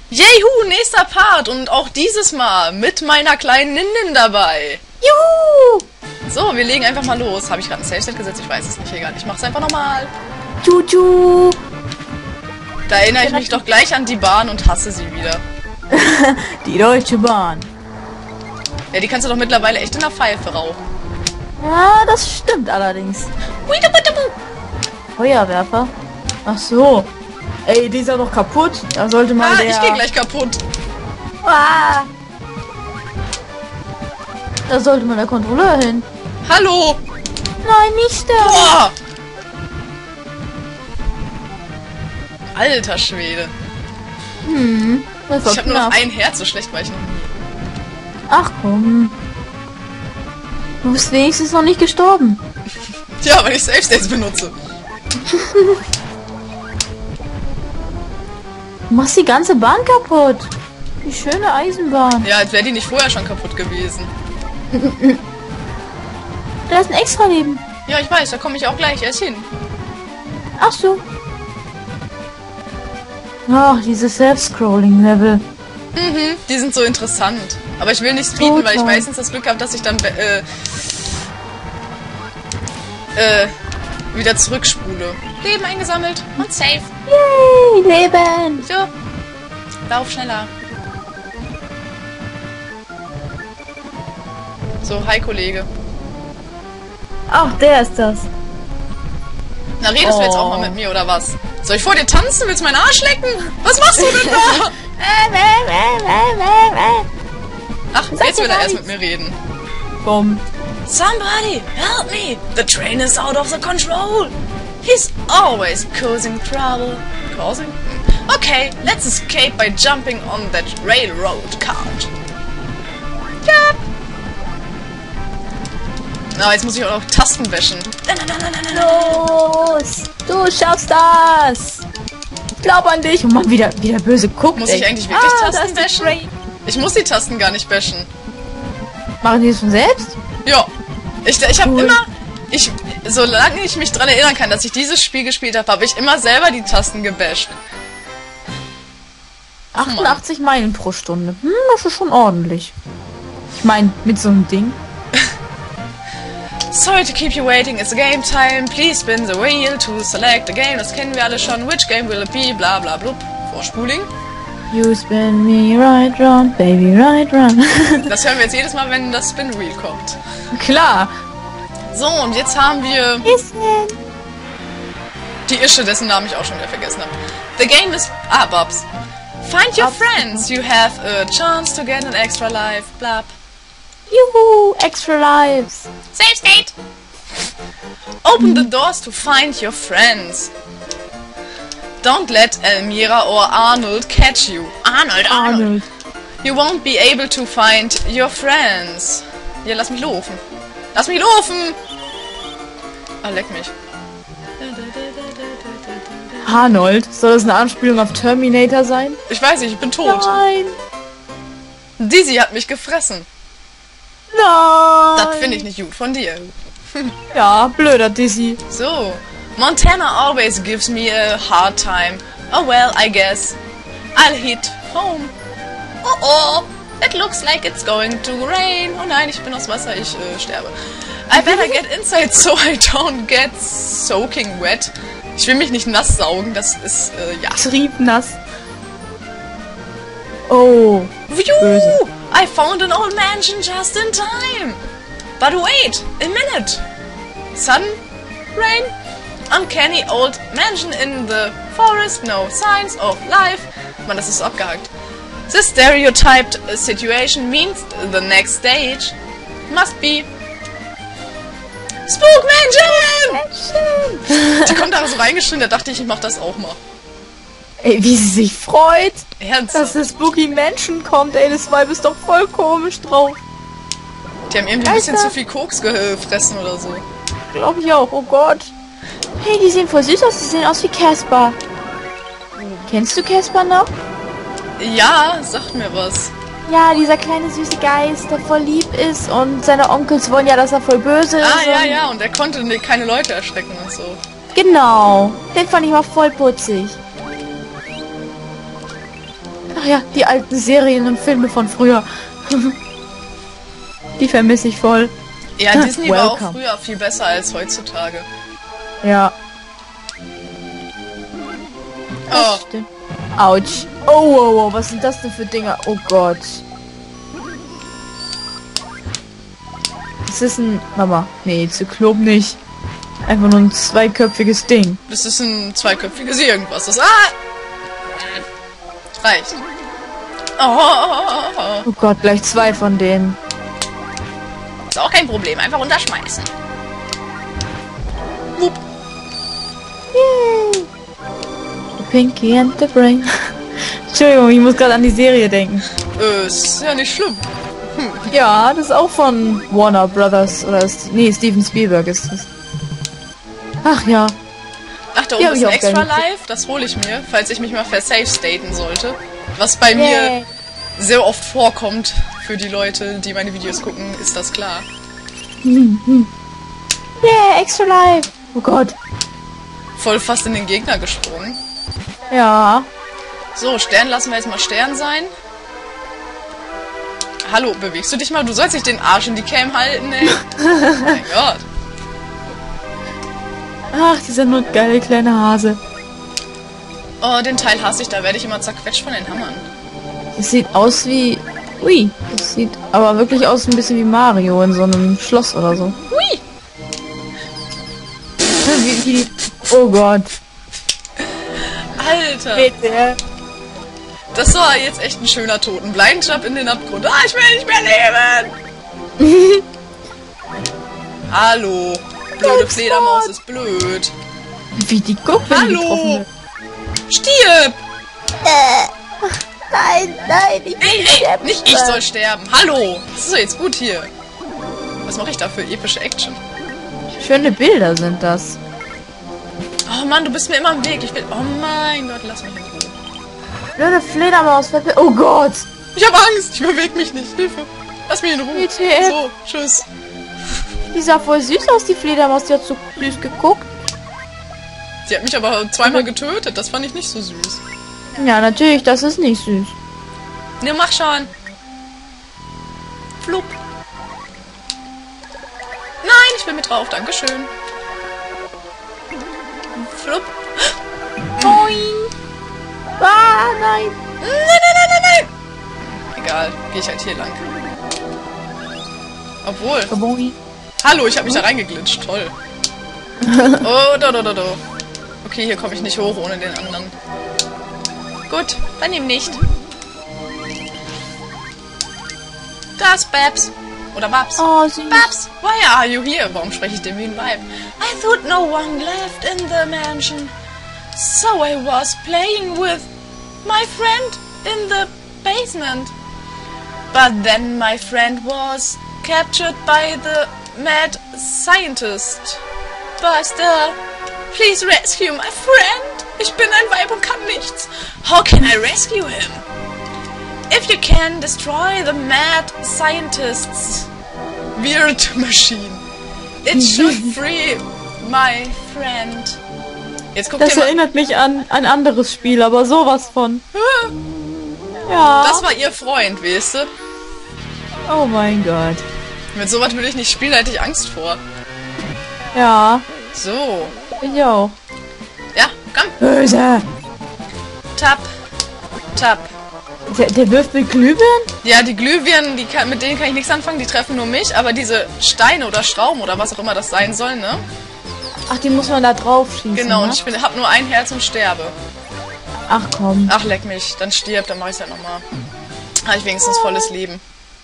Jehu, nächster Part und auch dieses Mal mit meiner kleinen Ninden dabei. Juhu! So, wir legen einfach mal los. Habe ich gerade ein Safe-Set gesetzt? Ich weiß es nicht. Egal, ich mach's einfach nochmal. Juju! Da erinnere ich mich doch gleich an die Bahn und hasse sie wieder. Die Deutsche Bahn. Ja, die kannst du doch mittlerweile echt in der Pfeife rauchen. Ja, das stimmt allerdings. Feuerwerfer? Ach so. Ey, die ist ja noch kaputt. Da sollte mal der... ich gehe gleich kaputt. Ah! Da sollte mal der Kontrolleur hin. Hallo! Nein, nicht der. Boah! Alter Schwede. Das war Ich habe nur noch knapp. ein Herz, so schlecht war ich noch nie. Ach komm. Du bist wenigstens noch nicht gestorben. Tja, weil ich Safe States benutze. Du machst die ganze Bahn kaputt. Die schöne Eisenbahn. Ja, als wäre die nicht vorher schon kaputt gewesen. Da ist ein Extra-Leben. Ja, ich weiß, da komme ich auch gleich erst hin. Ach so. Ach, diese Self-Scrolling-Level. Mhm, die sind so interessant. Aber ich will nicht speeden, weil ich meistens das Glück habe, dass ich dann wieder zurückspule. Leben eingesammelt und safe. Yay, Leben. So, lauf schneller. So, hi Kollege. Ach, der ist das. Na, redest du jetzt auch mal mit mir, oder was? Soll ich vor dir tanzen? Willst du meinen Arsch lecken? Was machst du denn da? Ach, jetzt will er erst mit mir reden. Komm. Somebody, help me! The train is out of the control! He's always causing trouble. Causing? Okay, let's escape by jumping on that railroad cart. Ja. Na, jetzt muss ich auch noch Tasten wäschen. Los! Du schaffst das! Ich glaub an dich! Und man wieder böse guckt. Muss ich eigentlich wirklich da Tasten ist der wäschen? Train. Ich muss die Tasten gar nicht wäschen. Machen die das von selbst? Ja. Ich habe Cool. immer... solange ich mich dran erinnern kann, dass ich dieses Spiel gespielt habe, habe ich immer selber die Tasten gebasht. 88 Meilen pro Stunde. Das ist schon ordentlich. Ich meine, mit so einem Ding. Sorry to keep you waiting, it's a game time. Please spin the wheel to select a game. Das kennen wir alle schon. Which game will it be? Bla bla blub. Vorspuling. You spin me right round, baby, right round. Das hören wir jetzt jedes Mal, wenn das Spin Wheel kommt. Klar. So, und jetzt haben wir Bisschen. die Ische, dessen Namen ich auch schon wieder vergessen habe. The game is... Ah, Bubs. Find your friends. You have a chance to get an extra life. Blab. Juhu, extra lives. Safe state. Open the doors to find your friends. Don't let Elmira or Arnold catch you. Arnold. You won't be able to find your friends. Ja, lass mich laufen. Lass mich laufen! Ah, leck mich. Arnold? Soll das eine Anspielung auf Terminator sein? Ich weiß nicht, ich bin tot. Nein. Dizzy hat mich gefressen. Nein. Das finde ich nicht gut von dir. Ja, blöder Dizzy. So. Montana always gives me a hard time. Oh well, I guess. I'll hit home. Oh oh. It looks like it's going to rain. Oh nein, ich bin aus Wasser, ich sterbe. I better get inside so I don't get soaking wet. Ich will mich nicht nass saugen, das ist, ja. Triebnass. Oh. Böse. I found an old mansion just in time. But wait, a minute. Sun? Rain? Uncanny old mansion in the forest, no signs of life. Mann, das ist abgehakt. The stereotyped situation means the next stage must be Spook Mansion! Die kommt da so reingeschrien, da dachte ich mach das auch mal. Ey, wie sie sich freut, Ernsthaft? dass das Spooky Menschen kommt. Ey, das Weib ist doch voll komisch drauf. Die haben irgendwie ein bisschen zu viel Koks gefressen oder so. Glaube ich auch. Oh Gott. Hey, die sehen voll süß aus. Die sehen aus wie Casper. Kennst du Casper noch? Ja, sagt mir was. Ja, dieser kleine süße Geist, der voll lieb ist und seine Onkels wollen ja, dass er voll böse ist. Ah, ja, und- ja, und er konnte keine Leute erschrecken und so. Genau. Den fand ich mal voll putzig. Ach ja, die alten Serien und Filme von früher. Die vermisse ich voll. Ja, Disney war auch Welcome. früher viel besser als heutzutage. Ja. Oh, Das stimmt. Autsch. Oh, oh, oh, was sind das denn für Dinger? Oh Gott. Das ist ein... Mama. Nee, Zyklop nicht. Einfach nur ein zweiköpfiges Ding. das ist ein zweiköpfiges irgendwas. Das reicht. Oh, Oh Gott, gleich 2 von denen. ist auch kein Problem. Einfach runterschmeißen. Wupp. Yay. The Pinky and the Brain. Entschuldigung, ich muss gerade an die Serie denken. Ist ja nicht schlimm. Ja, das ist auch von Warner Brothers. Oder nee, Steven Spielberg ist das. Ach ja. Ach, da Ja, oben ist ich ein auch Extra gerne. Live. Das hole ich mir, falls ich mich mal versafe staten sollte. Was bei mir Yay. sehr oft vorkommt für die Leute, die meine Videos gucken, ist das klar. Yeah, extra life. Oh Gott. Voll fast in den Gegner gesprungen. Ja. So, Stern lassen wir jetzt mal Stern sein. Hallo, bewegst du dich mal? Du sollst nicht den Arsch in die Cam halten, ey. Mein Gott. Ach, dieser nur geile kleine Hase. Oh, den Teil hasse ich, da werde ich immer zerquetscht von den Hammern. Das sieht aus wie... Ui. Das sieht aber wirklich aus ein bisschen wie Mario in so einem Schloss oder so. Hui! Wie... Oh Gott. Alter, Bitte. das war jetzt echt ein schöner Toten. Blindjump in den Abgrund. Ah, ich will nicht mehr leben! Hallo. Blöde Fledermaus ist blöd. Wie die guckt, wenn die getroffen Hallo! wird. Stirb! Nein, nein, ich Ey, nicht ich soll sterben. Hallo! Das ist doch jetzt gut hier. Was mache ich da für epische Action? Schöne Bilder sind das. Oh Mann, du bist mir immer im Weg. Ich will... Oh mein Gott, lass mich in Ruhe. Blöde Fledermaus. Oh Gott. Ich habe Angst. Ich bewege mich nicht. Hilfe. Lass mich in Ruhe. WTF. So, tschüss. Die sah voll süß aus, die Fledermaus. Die hat so süß geguckt. Sie hat mich aber zweimal getötet. Das fand ich nicht so süß. Ja, natürlich. Das ist nicht süß. Ne, mach schon. Flup. Nein, ich will mit drauf. Dankeschön. Flup. Boing. Ah, nein. Nein. Egal, gehe ich halt hier lang. Obwohl. Boing. Hallo, ich habe mich da reingeglitscht. Toll. Oh, do. Okay, hier komme ich nicht hoch ohne den anderen. Gut, dann eben nicht. Da ist Babs. Oder Babs. Oh, süß. Babs, why are you here? Warum spreche ich dem wie ein Weib? I thought no one left in the mansion. So I was playing with my friend in the basement. But then my friend was captured by the mad scientist. Buster, please rescue my friend. Ich bin ein Weib und kann nichts. How can I rescue him? If you can destroy the mad scientist's weird machine, it should free my friend. Jetzt guck Das dir mal. erinnert mich an ein anderes Spiel, aber sowas von. Ja. Das war ihr Freund, weißt du? Oh mein Gott. Mit sowas würde ich nicht spielen, da hätte ich Angst vor. Ja. So. Ich auch. Ja, komm. Böse. Tap. Tap. Der wirft mit Glühbirnen? Ja, die Glühbirnen, mit denen kann ich nichts anfangen, die treffen nur mich, aber diese Steine oder Schrauben oder was auch immer das sein soll, ne? Ach, die muss man da drauf schießen. Genau, ne? und ich hab nur ein Herz und sterbe. Ach komm. Ach, leck mich, dann stirb, dann mach ich's halt nochmal. Habe ich wenigstens volles Leben.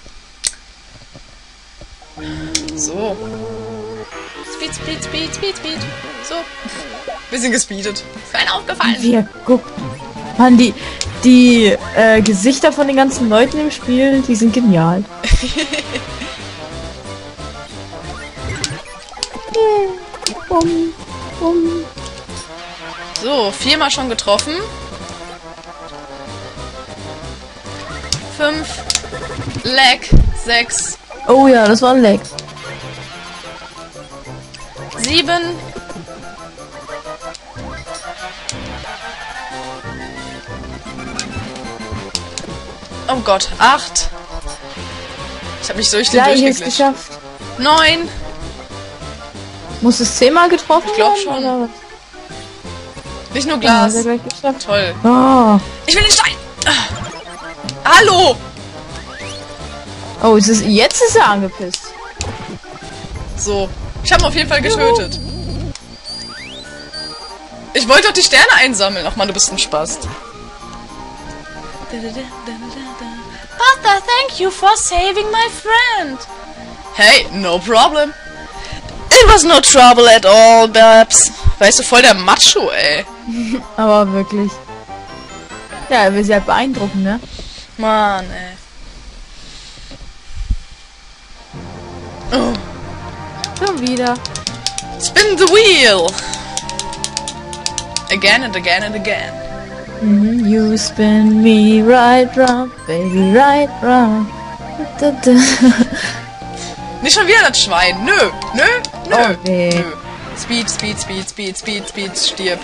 So. Speed. So. Bisschen gespeedet. Ist keiner aufgefallen. Wir gucken. Mann, die Gesichter von den ganzen Leuten im Spiel, die sind genial. So, 4-mal schon getroffen. 5. Leck. 6. Oh ja, das war ein Leck. 7. Oh Gott, 8. Ich habe mich so durch den Gleich ist durchgeglitscht. geschafft. 9. Muss es 10-mal getroffen Ich glaub werden, schon. oder was? Nicht nur Ja, Glas. hat er gleich geschafft. Toll. Oh. Ich will den Stein. Ah. Hallo. Oh, jetzt ist er angepisst. So. Ich habe ihn auf jeden Fall getötet. Ich wollte doch die Sterne einsammeln. Ach man, du bist ein Spast. Pasta, thank you for saving my friend. Hey, no problem. It was no trouble at all, Babs. Weißt du, voll der Macho, ey. Aber wirklich. Ja, er will sehr beeindrucken, ne? Mann, ey. Oh. Schon wieder. Spin the wheel. Again and again and again. You spin me right round, baby, right round. Da, da. Nicht schon wieder das Schwein. Nö, nö, nö. Okay. Nö. Speed, Speed, Speed, Speed, Speed, Speed, stirb.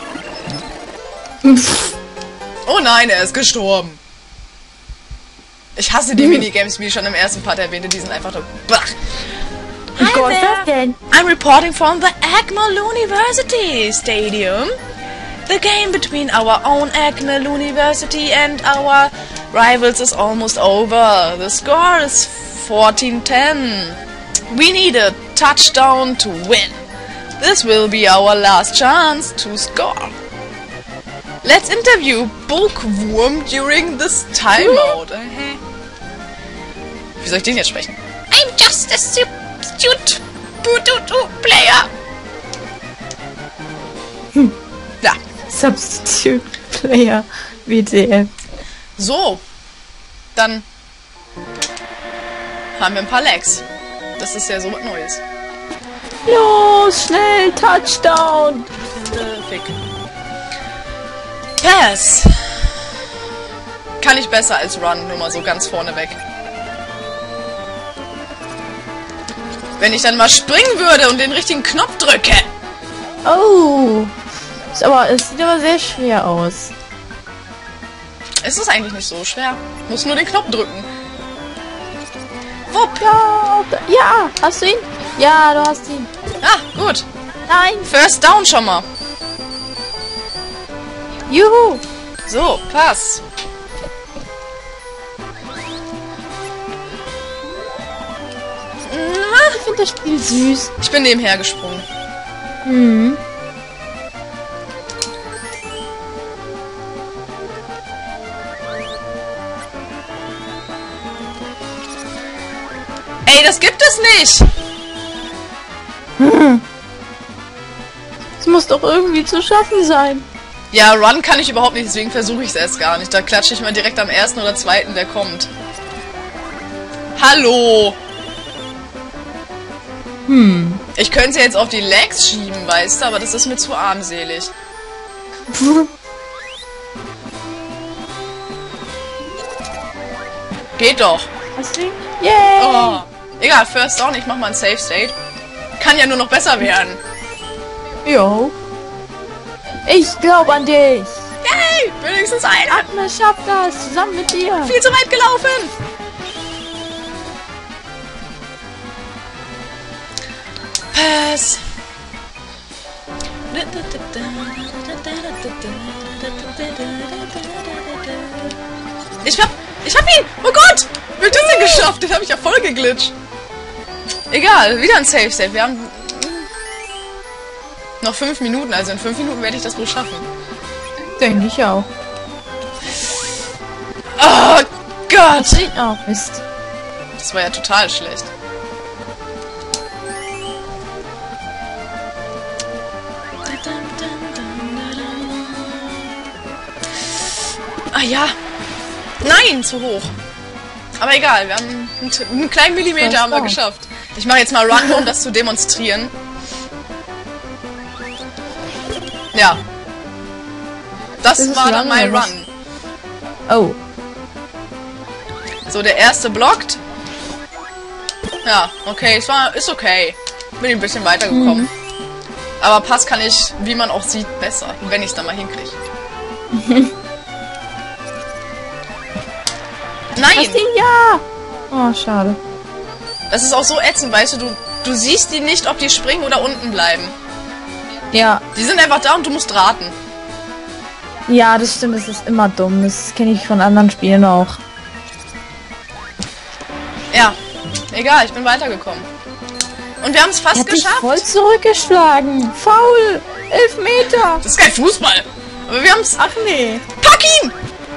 Oh nein, er ist gestorben. Ich hasse die Minigames, wie ich schon im ersten Part erwähnte. Die sind einfach nur... Bach. Hi Gott, was denn? I'm reporting from the Agmal University Stadium. The game between our own Agmal University and our rivals is almost over. The score is 14-10. We need a touchdown to win. This will be our last chance to score. Let's interview Bokwurm during this timeout. Wie soll ich den jetzt sprechen? I'm just a substitute player. Ja. Substitute Player, WTF. So. Dann haben wir ein paar Lags. Das ist ja so was Neues. Los, schnell, Touchdown. Fick. Pass. Kann ich besser als Run, nur mal so ganz vorne weg. Wenn ich dann mal springen würde und den richtigen Knopf drücke. Oh. Es sieht aber sehr schwer aus. Es ist eigentlich nicht so schwer. Muss nur den Knopf drücken. Wupp. Ja, hast du ihn? Ja, du hast ihn. Ah, gut. Nein. First down schon mal. Juhu. So, Pass. Ich finde das Spiel süß. Ich bin nebenher gesprungen. Mhm. Ey, das gibt es nicht. Es muss doch irgendwie zu schaffen sein. Ja, Run kann ich überhaupt nicht, deswegen versuche ich es erst gar nicht. Da klatsche ich mal direkt am ersten oder zweiten, der kommt. Hallo. Ich könnte sie jetzt auf die Legs schieben, weißt du, aber das ist mir zu armselig. Geht doch. Hast du ihn? Yay. Oh. Egal, First Down, ich mach mal ein Safe State. Kann ja nur noch besser werden. Jo. Ich glaube an dich. Yay, wenigstens einer. Agnes schafft das zusammen mit dir. Viel zu weit gelaufen. Pass. Ich hab ihn! Oh Gott! Wie hab ich das denn geschafft? Den habe ich ja voll geglitscht. Egal, wieder ein Safe State. Wir haben noch 5 Minuten, also in 5 Minuten werde ich das wohl schaffen. Denke ich auch. Oh Gott! Oh, Mist. Das war ja total schlecht. Ah ja. Nein, zu hoch. Aber egal, wir haben einen kleinen Millimeter haben wir geschafft. Ich mache jetzt mal Run, um das zu demonstrieren. Ja. Das war dann mein Run. Oh. So, der erste blockt. Ja, okay, ist okay. Bin ein bisschen weitergekommen. Aber Pass kann ich, wie man auch sieht, besser, wenn ich es dann mal hinkriege. Nein! Das Ding, ja! Oh, schade. Das ist auch so ätzend, weißt du, du siehst die nicht, ob die springen oder unten bleiben. Ja. Die sind einfach da und du musst raten. Ja, das stimmt, das ist immer dumm. Das kenne ich von anderen Spielen auch. Ja, egal, ich bin weitergekommen. Und wir haben es fast Er hat dich geschafft. voll zurückgeschlagen. Faul! 11 Meter! Das ist kein Fußball. Aber wir haben es... Ach nee. Pack ihn!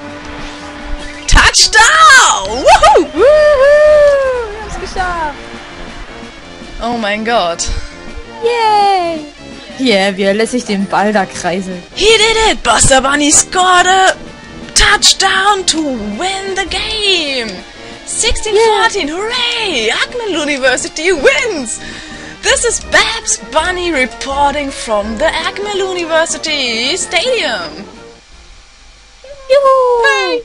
Touchdown! Woohoo! Wuhu! Wir haben's geschafft! Oh mein Gott. Yay! Yeah, wie er lässt sich den Ball da kreiseln. He did it! Buster Bunny scored a touchdown to win the game! 16-14, hooray! Hackman University wins! This is Babs Bunny reporting from the Acme University Stadium. Juhu! Hey.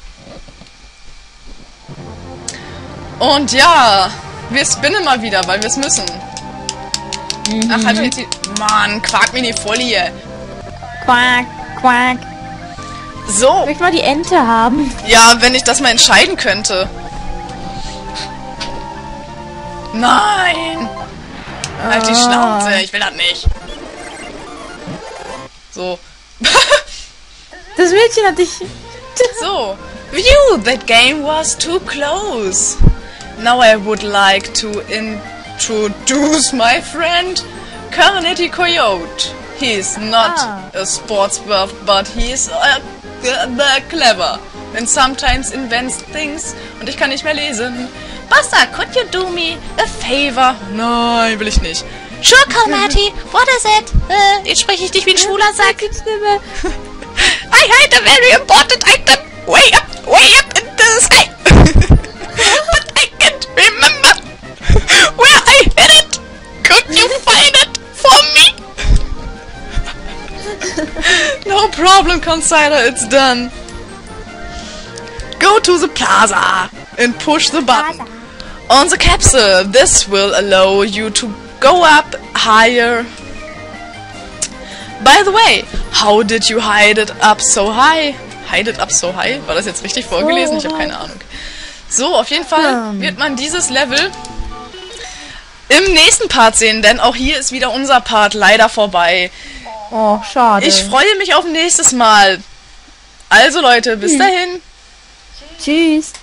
Und ja, wir spinnen mal wieder, weil wir es müssen. Ach, halt doch jetzt die... Mann, quack mir die voll hier. Quack, quack. So, Ich möchte mal die Ente haben. ja, wenn ich das mal entscheiden könnte. Nein! Halt die Schnauze, ich will das nicht. So. Das Mädchen hat dich... So. Phew, that game was too close. Now I would like to introduce my friend, Carnegie Coyote. He's not a sports buff, but he's clever. And sometimes invents things. Und ich kann nicht mehr lesen. Buster, could you do me a favor? Nein, will ich nicht. Sure, Carnegie, what is it? Jetzt spreche ich dich wie ein schwuler Sack. I hide a very important item way up in the sky. But I can't remember where I hid it. Could you find it for me? No problem, Consider, it's done. Go to the plaza and push the button on the capsule. This will allow you to go up higher. By the way, how did you hide it up so high? Hide it up so high? War das jetzt richtig vorgelesen? Ich habe keine Ahnung. So, auf jeden Fall wird man dieses Level im nächsten Part sehen, denn auch hier ist wieder unser Part leider vorbei. Oh, schade. Ich freue mich auf nächstes Mal. Also Leute, bis dahin. Tschüss.